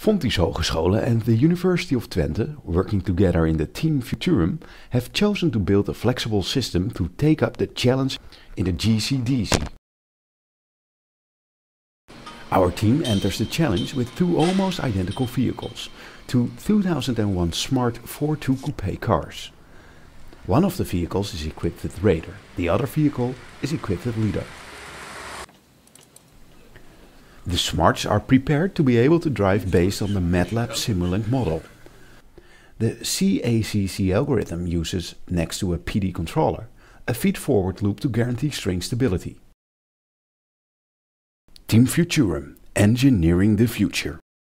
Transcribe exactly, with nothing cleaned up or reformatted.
Fontys Hogescholen and the University of Twente, working together in the Team Futurum, have chosen to build a flexible system to take up the challenge in the G C D C. Our team enters the challenge with two almost identical vehicles, two two thousand one Smart four two Coupe cars. One of the vehicles is equipped with radar, the other vehicle is equipped with LiDAR. The Smarts are prepared to be able to drive based on the MATLAB Simulink model. The C A C C algorithm uses, next to a P D controller, a feed-forward loop to guarantee string stability. Team Futurum, engineering the future.